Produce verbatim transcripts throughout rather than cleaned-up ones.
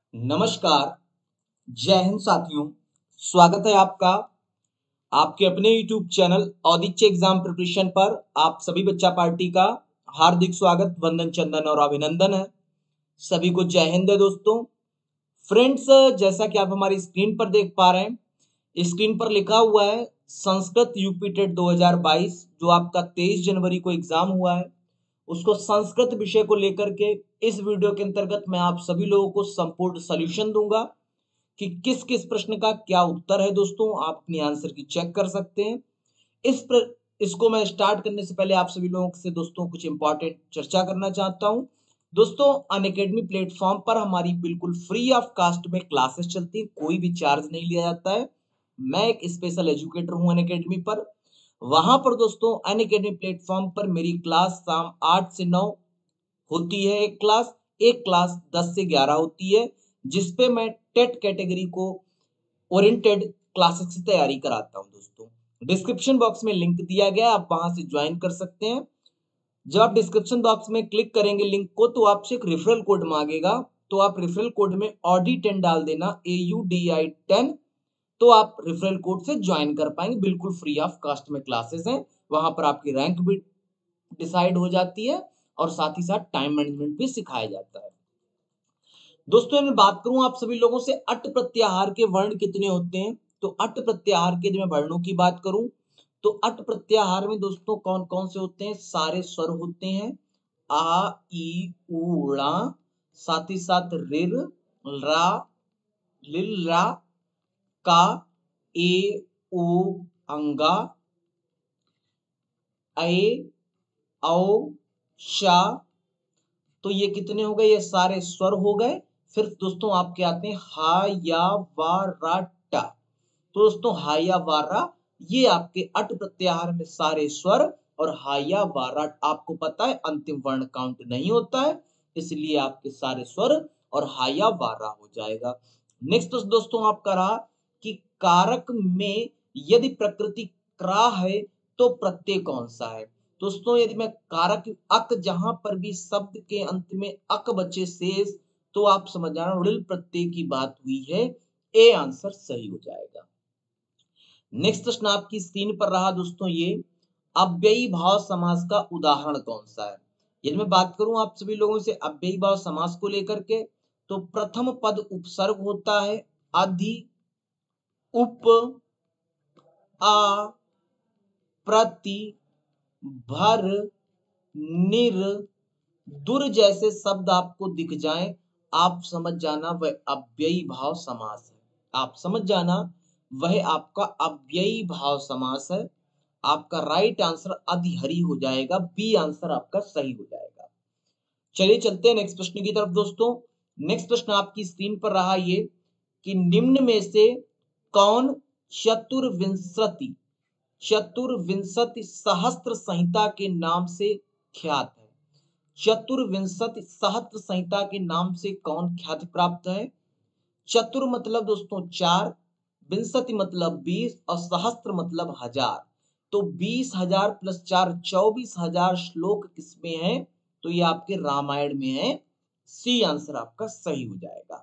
नमस्कार। जय हिंद साथियों। स्वागत है आपका आपके अपने YouTube channel Audichya exam preparation पर। आप सभी बच्चा पार्टी का हार्दिक स्वागत, वंदन, चंदन और अभिनंदन है। सभी को जय हिंद है दोस्तों। फ्रेंड्स, जैसा कि आप हमारी स्क्रीन पर देख पा रहे हैं, स्क्रीन पर लिखा हुआ है संस्कृत यूपी टेट दो हज़ार बाईस, जो आपका तेईस जनवरी को एग्जाम हुआ है। उसको संस्कृत विषय को लेकर के इस वीडियो के अंतर्गत मैं आप सभी लोगों को संपूर्ण सॉल्यूशन दूंगा कि किस किस प्रश्न का क्या उत्तर है। दोस्तों, आप अपनी आंसर की चेक कर सकते हैं। इस प्र, इसको मैं स्टार्ट करने से पहले आप सभी लोगों से दोस्तों कुछ इंपॉर्टेंट चर्चा करना चाहता हूं। दोस्तों, अनअकैडमी प्लेटफॉर्म पर हमारी बिल्कुल फ्री ऑफ कास्ट में क्लासेस चलती है, कोई भी चार्ज नहीं लिया जाता है। मैं एक स्पेशल एजुकेटर हूं अनअकैडमी पर। वहां पर दोस्तों अनअकैडमी प्लेटफॉर्म पर मेरी क्लास शाम आठ से नौ होती है। एक क्लास एक क्लास दस से ग्यारह होती है, जिसपे मैं टेट कैटेगरी को ओरिएंटेड क्लासेस की तैयारी कराता हूं। दोस्तों, डिस्क्रिप्शन बॉक्स में लिंक दिया गया है, आप वहां से ज्वाइन कर सकते हैं। जब आप डिस्क्रिप्शन बॉक्स में क्लिक करेंगे लिंक को, तो आपसे एक रेफरल कोड मांगेगा। तो आप रेफरल कोड में ऑडी टेन डाल देना, A U D I ten. तो आप रेफरल कोड से ज्वाइन कर पाएंगे। बिल्कुल फ्री ऑफ कास्ट में क्लासेस हैं। वहां पर आपकी रैंक भी डिसाइड हो जाती है और साथ ही साथ टाइम मैनेजमेंट भी सिखाया जाता है। दोस्तों, मैं बात करूं आप सभी लोगों से, अट प्रत्याहार के वर्ण कितने होते हैं। तो अट प्रत्याहार के जो मैं वर्णों की बात करूं, तो अट प्रत्याहार में दोस्तों कौन कौन से होते हैं? सारे स्वर होते हैं। आ, ई, उ, ला, साथ ही साथ रिर, रा, लिल, रा, का, ए, ओ, अंगा, ए, औ, शा। तो ये कितने हो गए? ये सारे स्वर हो गए। फिर दोस्तों आपके आते हैं हा, या, वा, रा, टा। तो दोस्तों हा, या, वा, रा, ये आपके अट प्रत्याहार में सारे स्वर। और हा, या, वा, रा आपको पता है अंतिम वर्ण काउंट नहीं होता है, इसलिए आपके सारे स्वर और हा, या, वा, रा हो जाएगा। नेक्स्ट दोस्तों आपका रहा कि कारक में यदि प्रकृति क्रा है तो प्रत्यय कौन सा है। दोस्तों, यदि मैं कारक अक, जहां पर भी शब्द के अंत में अक बचे शेष, तो आप समझ जाना ऋण प्रत्यय की बात हुई है। ए आंसर सही हो जाएगा। नेक्स्ट प्रश्न आपकी स्क्रीन पर रहा दोस्तों, ये अव्ययी भाव समास का उदाहरण कौन सा है। यदि मैं बात करूं आप सभी लोगों से अव्ययी भाव समास को लेकर के, तो प्रथम पद उपसर्ग होता है। अधि, उप, आ, प्रति, भर, निर, दुर जैसे शब्द आपको दिख जाएं, आप समझ जाना वह अव्ययी भाव समास है। आप समझ जाना वह आपका अव्ययी भाव समास है। आपका राइट आंसर अधिहरी हो जाएगा। बी आंसर आपका सही हो जाएगा। चलिए चलते हैं नेक्स्ट प्रश्न की तरफ दोस्तों। नेक्स्ट प्रश्न आपकी स्क्रीन पर रहा ये कि निम्न में से कौन चतुर्विंशति चतुर्विंशति सहस्त्र संहिता के नाम से ख्यात है। चतुर्विंशति सहस्त्र संहिता के नाम से कौन ख्याति प्राप्त है। चतुर मतलब दोस्तों चार, विंशति मतलब बीस और सहस्त्र मतलब हजार। तो बीस हजार प्लस चार, चौबीस हजार श्लोक किसमें है? तो ये आपके रामायण में है। सी आंसर आपका सही हो जाएगा।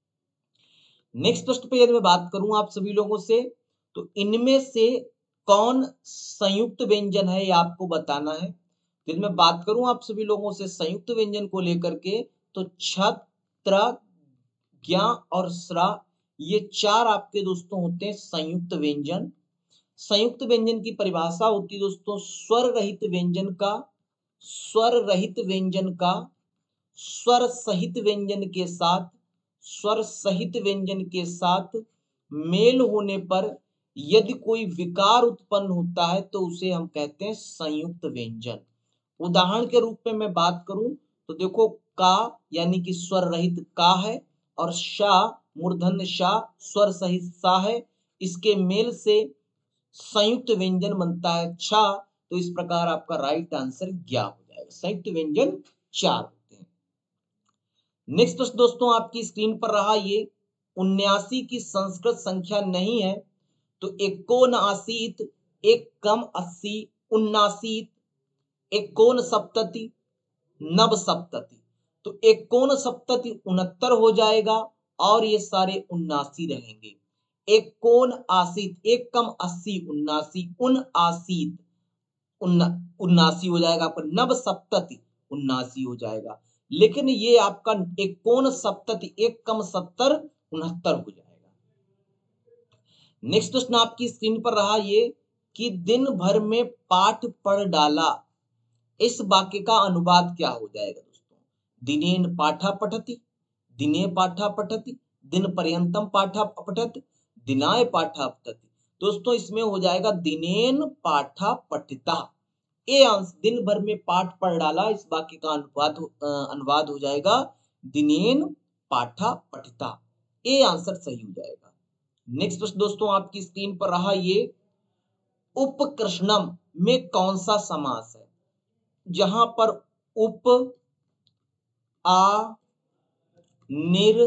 नेक्स्ट प्रश्न पे यदि मैं बात करूं आप सभी लोगों से, तो इनमें से कौन संयुक्त व्यंजन है, ये आपको बताना है। यदि मैं बात करूं आप सभी लोगों से संयुक्त व्यंजन को लेकर के, तो छत, त्र, ज्ञा और स्रा, ये चार आपके दोस्तों होते हैं संयुक्त व्यंजन। संयुक्त व्यंजन की परिभाषा होती है दोस्तों स्वर रहित व्यंजन का स्वर रहित व्यंजन का स्वर सहित व्यंजन के साथ स्वर सहित व्यंजन के साथ मेल होने पर यदि कोई विकार उत्पन्न होता है, तो उसे हम कहते हैं संयुक्त व्यंजन। उदाहरण के रूप में मैं बात करूं, तो देखो का यानी कि स्वर रहित का है, और शा मूर्धन्य शा स्वर सहित सा है। इसके मेल से संयुक्त व्यंजन बनता है छा। तो इस प्रकार आपका राइट आंसर ज्ञा हो जाएगा। संयुक्त व्यंजन चार होते हैं। नेक्स्ट प्रश्न दोस्तों आपकी स्क्रीन पर रहा ये उन्यासी की संस्कृत संख्या नहीं है, तो एकोनआशीत, एक कम अस्सी, उन्नासीत, एकोन सप्तति, नव सप्तति। तो एकोन सप्तति उनहत्तर हो जाएगा और ये सारे उन्नासी रहेंगे। एक कोण आसित, एक कम अस्सी उन्नासी, उन आसित उन्नासी हो जाएगा आपका, नव सप्तति उन्नासी हो जाएगा। लेकिन ये आपका एक कोण सप्तति, एक कम सत्तर उनहत्तर हो जाएगा। नेक्स्ट क्वेश्चन आपकी स्क्रीन पर रहा ये कि दिन भर में पाठ पढ़ डाला, इस वाक्य का अनुवाद क्या हो जाएगा दोस्तों? दिनेन पाठा पठति, दिने पाठा पठति, दिन पर्यंतम पाठा पठत, दिनाय पाठा पठति। दोस्तों इसमें हो जाएगा दिनेन पाठा पठिता। ए अंश दिन भर में पाठ पढ़ डाला, इस वाक्य का अनुवाद अनुवाद हो जाएगा दिनेन पाठा पठिता। ए आंसर सही हो जाएगा। नेक्स्ट प्रश्न दोस्तों आपकी स्क्रीन पर रहा ये, उपकृष्णम में कौन सा समास है? जहां पर उप, आ, निर,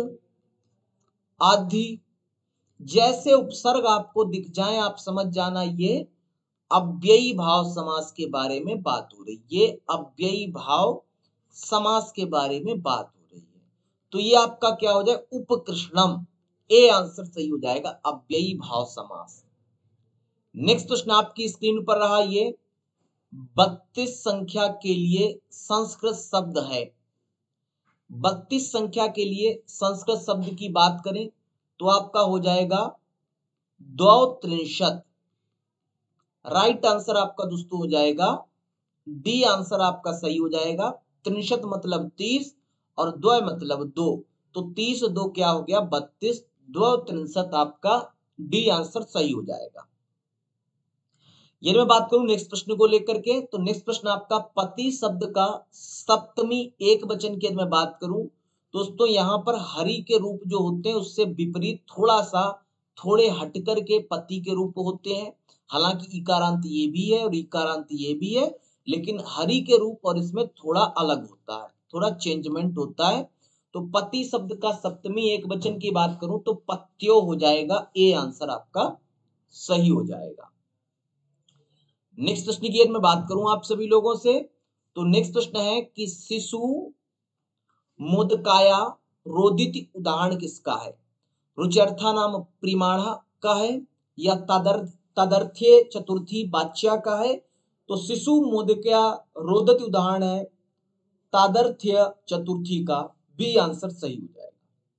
आदि जैसे उपसर्ग आपको दिख जाए आप समझ जाना ये अव्ययी भाव समास के बारे में बात हो रही। ये अव्ययी भाव समास के बारे में बात हो रही है। तो ये आपका क्या हो जाए? उपकृष्णम। ए आंसर सही हो जाएगा, अव्ययी भाव समास। नेक्स्ट प्रश्न आपकी स्क्रीन पर रहा ये, बत्तीस संख्या के लिए संस्कृत शब्द है। बत्तीस संख्या के लिए संस्कृत शब्द की बात करें तो आपका हो जाएगा द्वौत्रिंशत। राइट आंसर आपका दोस्तों हो जाएगा डी आंसर आपका सही हो जाएगा। त्रिंशत मतलब तीस और द्वय मतलब दो, तो तीस दो क्या हो गया? बत्तीस। द्वौत्रिंशत आपका डी आंसर सही हो जाएगा। ये मैं बात करूं नेक्स्ट प्रश्न को लेकर के, तो नेक्स्ट प्रश्न आपका पति शब्द का सप्तमी एक वचन की मैं बात करूं दोस्तों, यहां पर हरि के रूप जो होते हैं उससे विपरीत थोड़ा सा थोड़े हटकर के पति के रूप होते हैं। हालांकि इकारांत ये भी है और इकारांत ये भी है, लेकिन हरि के रूप और इसमें थोड़ा अलग होता है, थोड़ा चेंजमेंट होता है। तो पति शब्द का सप्तमी एक वचन की बात करूं तो पत्यो हो जाएगा। ए आंसर आपका सही हो जाएगा। नेक्स्ट प्रश्न की मैं बात करूं आप सभी लोगों से, तो नेक्स्ट प्रश्न है कि शिशु मुदकाया रोदिति उदाहरण किसका है? रुच्यर्था नाम प्रिमाणा का है या तदर्थ तदर्थ्य चतुर्थी वाच्या का है? तो शिशु मुदकया रोदति उदाहरण है तादर्थ्य चतुर्थी का। बी आंसर सही हो जाएगा।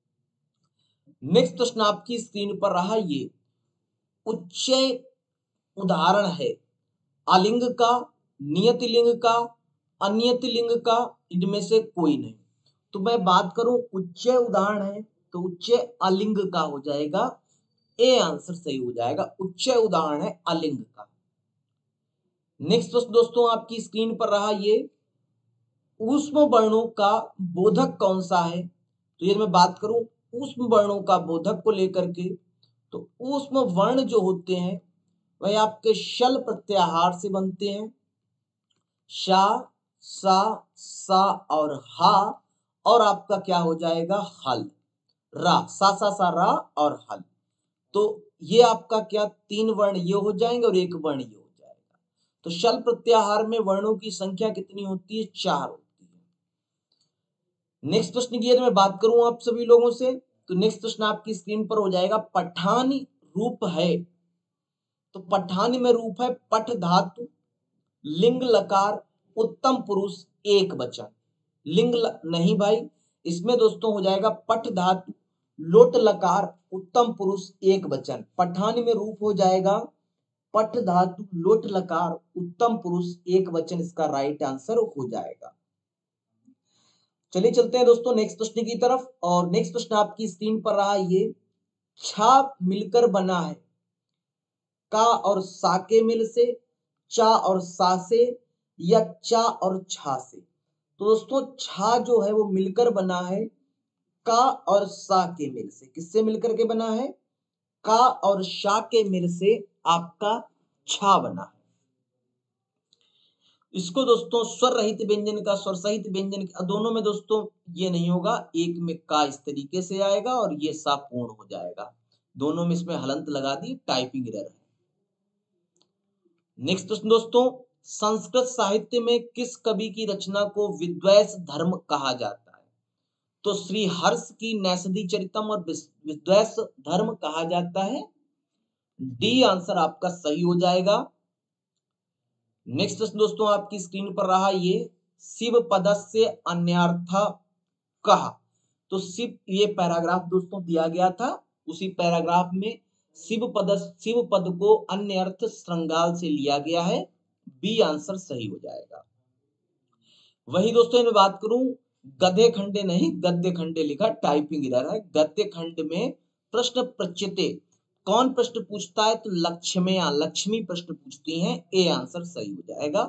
नेक्स्ट प्रश्न आपकी स्क्रीन पर रहा ये, उच्चय उदाहरण है आलिंग का, नियति लिंग का, अनियति लिंग का, इनमें से कोई नहीं। तो मैं बात करूं उच्चय उदाहरण है तो उच्चय अलिंग का हो जाएगा। ए आंसर सही हो जाएगा, उच्चय उदाहरण है अलिंग का। नेक्स्ट प्रश्न दोस्तों आपकी स्क्रीन पर रहा ये, ऊष्म वर्णों का बोधक कौन सा है? तो ये मैं बात करूं ऊष्म वर्णों का बोधक को लेकर के, तो ऊष्म वर्ण जो होते हैं वह आपके शल प्रत्याहार से बनते हैं। शा, सा, सा और हा, और आपका क्या हो जाएगा? हल। रा, सा सा सा रा और हल। तो ये आपका क्या तीन वर्ण ये हो जाएंगे और एक वर्ण ये हो जाएगा। तो शल प्रत्याहार में वर्णों की संख्या कितनी होती है? चार होती है। नेक्स्ट प्रश्न की मैं बात करूं आप सभी लोगों से, तो नेक्स्ट प्रश्न आपकी स्क्रीन पर हो जाएगा, पठानी रूप है। तो पठानी में रूप है पठ धातु, लिंग लकार, उत्तम पुरुष एक वचन। लिंग ल... नहीं भाई, इसमें दोस्तों हो जाएगा पठ धातु, लोट लकार, उत्तम पुरुष एक वचन। पठानी में रूप हो जाएगा पठ धातु, लोट लकार, उत्तम पुरुष एक वचन, इसका राइट आंसर हो जाएगा। चलिए चलते हैं दोस्तों नेक्स्ट प्रश्न की तरफ, और नेक्स्ट प्रश्न आपकी स्क्रीन पर रहा ये, छा मिलकर बना है का और सा के मिल से, चा और सा से, या चा और छा से। तो दोस्तों छा जो है वो मिलकर बना है का और सा के मिल से। किससे मिलकर के बना है? का और शा के मिल से आपका छा बना है। इसको दोस्तों स्वर रहित व्यंजन का स्वर सहित व्यंजन का, दोनों में दोस्तों ये नहीं होगा। एक में का इस तरीके से आएगा और ये सा पूर्ण हो जाएगा, दोनों में इसमें हलंत लगा दी, टाइपिंग एरर है। नेक्स्ट प्रश्न दोस्तों, संस्कृत साहित्य में किस कवि की रचना को विद्वैस धर्म कहा जाता है? तो श्री हर्ष की नैषधि चरितम और विद्वेष धर्म कहा जाता है। डी आंसर आपका सही हो जाएगा। नेक्स्ट प्रश्न दोस्तों आपकी स्क्रीन पर रहा ये, शिव पदस्य अन्यर्थ कहा। तो शिव, ये पैराग्राफ दोस्तों दिया गया था, उसी पैराग्राफ में शिव पद शिव पद को अन्य अर्थ श्रृंगाल से लिया गया है। बी आंसर सही हो जाएगा। वही दोस्तों मैं बात करूं, गद्य खंडे नहीं गद्य खंडे लिखा, टाइपिंग इधर है। गद्य खंड में प्रश्न प्रचिते कौन प्रश्न पूछता है, तो लक्ष्मियां लक्ष्मी प्रश्न पूछती हैं। ए आंसर सही हो जाएगा।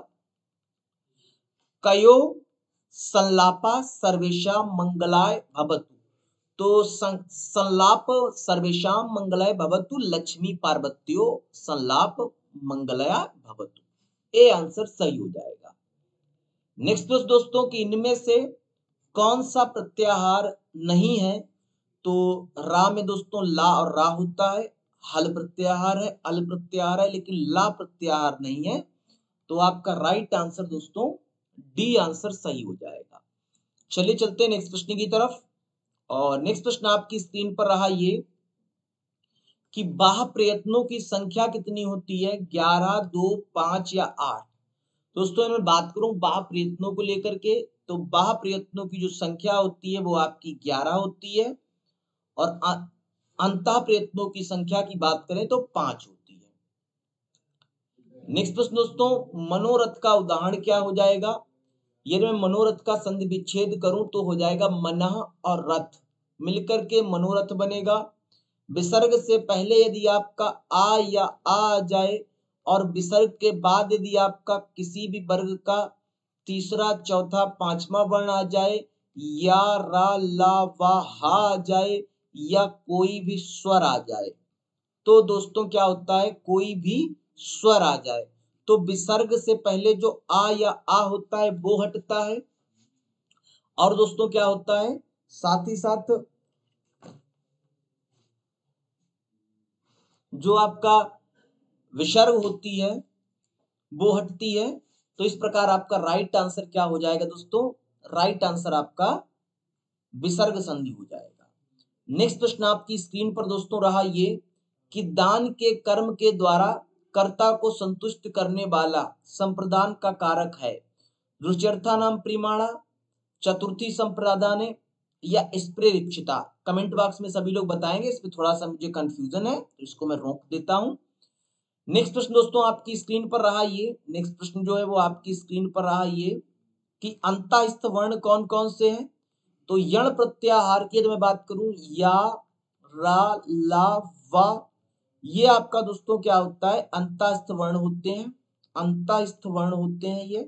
कयो संलापा सर्वेशा मंगलाय भवतु। तो संलाप सर्वेशाम मंगलाय भवतु, लक्ष्मी पार्वत्यो संलाप मंगलया भवतु। ए आंसर सही हो जाएगा। नेक्स्ट दोस्तों कि इनमें से कौन सा प्रत्याहार नहीं है, तो रा में दोस्तों ला और रा होता है, हल प्रत्याहार है, अल प्रत्याहार है, लेकिन ला प्रत्याहार नहीं है। तो आपका राइट आंसर दोस्तों डी आंसर सही हो जाएगा। चलिए चलते हैं नेक्स्ट प्रश्न की तरफ। और नेक्स्ट प्रश्न आपकी स्क्रीन पर रहा ये कि बाह्य प्रयत्नों की संख्या कितनी होती है, ग्यारह, दो, पांच या आठ। दोस्तों मैं बात करूं बाह्य प्रयत्नों को लेकर के, तो बाह्य प्रयत्नों की जो संख्या होती है वो आपकी ग्यारह होती है, और अंतः प्रयत्नों की संख्या की बात करें तो पांच होती है। नेक्स्ट प्रश्न दोस्तों, मनोरथ का उदाहरण क्या हो जाएगा। यदि मैं मनोरथ का संधि विच्छेद करूं तो हो जाएगा मनः और रथ मिलकर के मनोरथ बनेगा। विसर्ग से पहले यदि आपका आ या आ आ जाए और विसर्ग के बाद यदि आपका किसी भी वर्ग का तीसरा, चौथा, पांचवा वर्ण आ जाए, या रा ला वा हा आ जाए, या कोई भी स्वर आ जाए, तो दोस्तों क्या होता है, कोई भी स्वर आ जाए तो विसर्ग से पहले जो आ या आ होता है वो हटता है। और दोस्तों क्या होता है, साथ ही साथ जो आपका विसर्ग होती है वो हटती है। तो इस प्रकार आपका राइट आंसर क्या हो जाएगा दोस्तों, राइट आंसर आपका विसर्ग संधि हो जाएगा। नेक्स्ट प्रश्न आपकी स्क्रीन पर दोस्तों रहा ये कि दान के कर्म के द्वारा कर्ता को संतुष्ट करने वाला संप्रदान का कारक है। रुच्यर्था नाम प्रीमाणा, चतुर्थी संप्रदान या स्प्रेरिक्षिता। कमेंट बॉक्स में सभी लोग बताएंगे, इसमें थोड़ा सा मुझे कंफ्यूजन है तो इसको मैं रोक देता हूं। नेक्स्ट प्रश्न दोस्तों आपकी स्क्रीन पर रहा ये, नेक्स्ट प्रश्न जो है वो आपकी स्क्रीन पर रहा ये कि अंतःस्थ वर्ण कौन कौन से हैं। तो यण प्रत्याहार की यदि मैं बात करूं, या, रा, ला, वा, ये आपका दोस्तों क्या होता है, अंतःस्थ वर्ण होते हैं, अंतःस्थ वर्ण होते हैं ये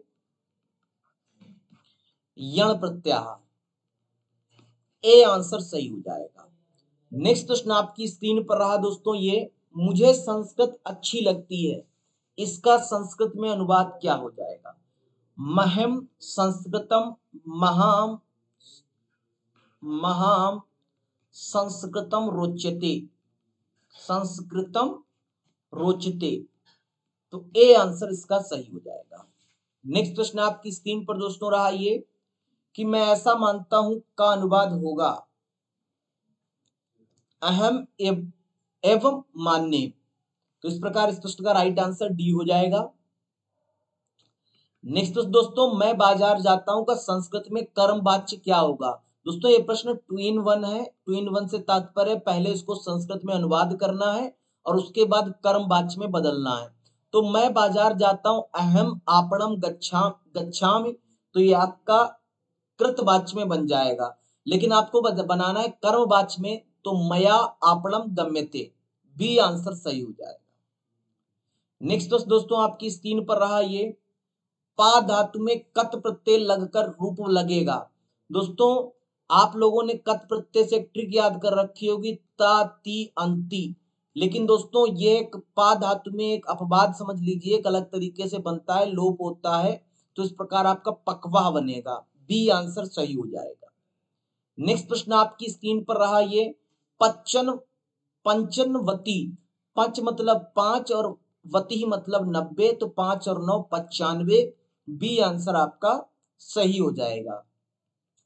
यण प्रत्याहार। ए आंसर सही हो जाएगा। नेक्स्ट प्रश्न आपकी स्क्रीन पर रहा दोस्तों ये, मुझे संस्कृत अच्छी लगती है, इसका संस्कृत में अनुवाद क्या हो जाएगा। महम संस्कृतम महाम महाम संस्कृतम रोचते, संस्कृतम रोचते। तो ए आंसर इसका सही हो जाएगा। नेक्स्ट प्रश्न आपकी स्क्रीन पर दोस्तों रहा ये कि मैं ऐसा मानता हूं का अनुवाद होगा अहम एव, एवं मान्य। तो इस प्रकार इस प्रश्न का राइट आंसर डी हो जाएगा। नेक्स्ट दोस्तों, मैं बाजार जाता हूं का संस्कृत में कर्म वाच्य क्या होगा। दोस्तों ये प्रश्न टू इन वन है, टू इन वन से तात्पर्य पहले इसको संस्कृत में अनुवाद करना है और उसके बाद कर्म वाच्य में बदलना है। तो मैं बाजार जाता हूं अहम आपणम गच्छा गच्छामि, तो ये आपका कृत वाच्य में बन जाएगा, लेकिन आपको बनाना है कर्म वाच्य में, तो मया आपणम गम्यते। बी आंसर सही हो जाएगा। नेक्स्ट दोस्तों आपकी स्क्रीन पर रहा ये, पा धातु में कत प्रत्यय लगकर रूप लगेगा। दोस्तों आप लोगों ने कत प्रत्यय से एक ट्रिक याद कर रखी होगी, ता, ती, अंति, लेकिन दोस्तों ये एक पा धातु में एक अपवाद समझ लीजिए, एक अलग तरीके से बनता है, लोप होता है, तो इस प्रकार आपका पकवाह बनेगा। बी आंसर सही हो जाएगा। नेक्स्ट प्रश्न आपकी स्क्रीन पर रहा ये, पच्चन पंचनवती, पंच मतलब पांच और वती मतलब नब्बे, तो पांच और नौ पचानवे। बी आंसर आपका सही हो जाएगा।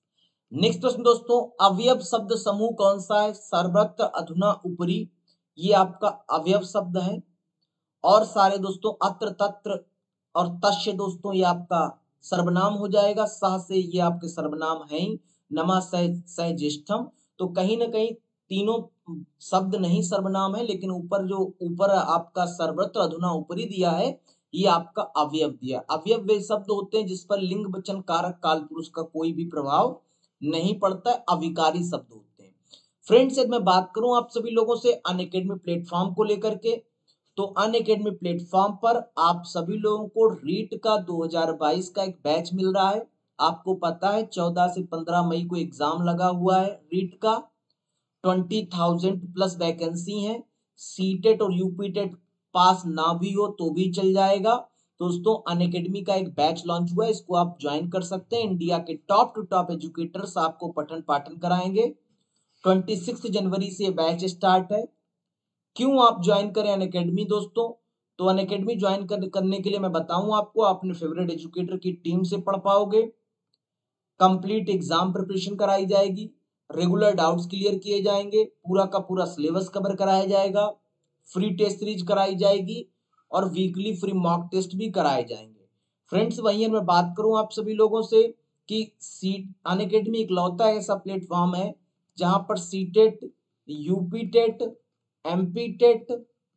नेक्स्ट प्रश्न दोस्तों, अवयव शब्द समूह कौन सा है? सर्वत्र, अधुना, उपरि, ये आपका अवयव शब्द है। और सारे दोस्तों अत्र, तत्र और तस्य दोस्तों ये आपका सर्वनाम हो जाएगा। सह से ये आपके सर्वनाम है ही। नमा, सह, सह ज्येष्ठम, तो कहीं ना कहीं तीनों शब्द नहीं सर्वनाम है, लेकिन ऊपर जो ऊपर आपका सर्वत्र, अधुना, उपरि दिया है, ये आपका अवयव दिया। अवयव वे शब्द होते हैं जिस पर लिंग, वचन, कारक, काल पुरुष का कोई भी प्रभाव नहीं पड़ता है, अविकारी शब्द होते हैं। फ्रेंड्स, यदि मैं बात करूं आप सभी लोगों से अनअकैडमी प्लेटफॉर्म को लेकर के, तो अनअकैडमी प्लेटफॉर्म पर आप सभी लोगों को रीट का दो हज़ार बाईस का एक बैच मिल रहा है। आपको पता है चौदह से पंद्रह मई को एग्जाम लगा हुआ है रीट का। ट्वेंटी थाउजेंड प्लस वैकेंसी है। सीटेट और यूपीटेट पास ना भी हो तो भी चल जाएगा। दोस्तों अनअकैडमी का एक बैच लॉन्च हुआ है, इसको आप ज्वाइन कर सकते हैं। इंडिया के टॉप टू टॉप एजुकेटर्स आपको पठन पाठन कराएंगे। छब्बीस जनवरी से बैच स्टार्ट है। क्यों आप ज्वाइन करें अनअकैडमी दोस्तों? तो अनअकैडमी ज्वाइन कर, करने के लिए मैं बताऊं आपको, आप अपने फेवरेट एजुकेटर की टीम से पढ़ पाओगे। कंप्लीट एग्जाम प्रिपरेशन कराई जाएगी, रेगुलर डाउट्स क्लियर किए जाएंगे, पूरा का पूरा सिलेबस कवर कराया जाएगा, फ्री टेस्ट सीरीज कराई जाएगी और वीकली फ्री मॉक टेस्ट भी कराए जाएंगे। फ्रेंड्स, वहीं मैं बात करूं आप सभी लोगों से कि सीट अनअकैडमी इकलौता ऐसा प्लेटफॉर्म है जहां पर CTET, UPTET, MPTET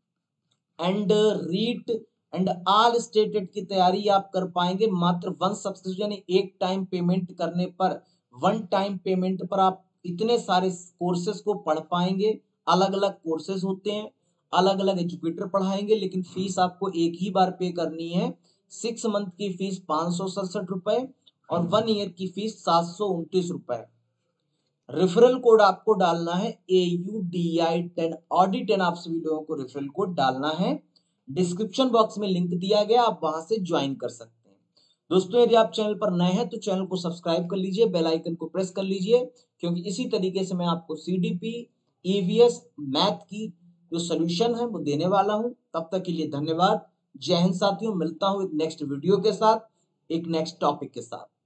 and REET and all stated की तैयारी आप कर पाएंगे मात्र वन सब्सक्रिप्शन यानी एक टाइम पेमेंट करने पर। वन टाइम पेमेंट पर आप इतने सारे कोर्सेज को पढ़ पाएंगे। अलग अलग कोर्सेज होते हैं, अलग अलग एजुकेटर पढ़ाएंगे, लेकिन फीस आपको एक ही बार पे करनी है। सिक्स मंथ की फीस पाँच सौ सड़सठ रुपए और वन ईयर की फीस सात सौ उनतीस रुपए। रेफरल कोड आपको डालना है A U D I ten, Audi ten आप सभी लोगों को रेफरल कोड डालना है। डिस्क्रिप्शन बॉक्स में लिंक दिया गया, आप वहां से ज्वाइन कर सकते हैं। दोस्तों यदि आप चैनल पर नए हैं तो चैनल को सब्सक्राइब कर लीजिए, बेल आइकन को प्रेस कर लीजिए, क्योंकि इसी तरीके से मैं आपको सीडीपी, ईवीएस, मैथ की जो सोल्यूशन है वो देने वाला हूं। तब तक के लिए धन्यवाद। जय हिंद साथियों, मिलता हूं एक नेक्स्ट वीडियो के साथ, एक नेक्स्ट टॉपिक के साथ।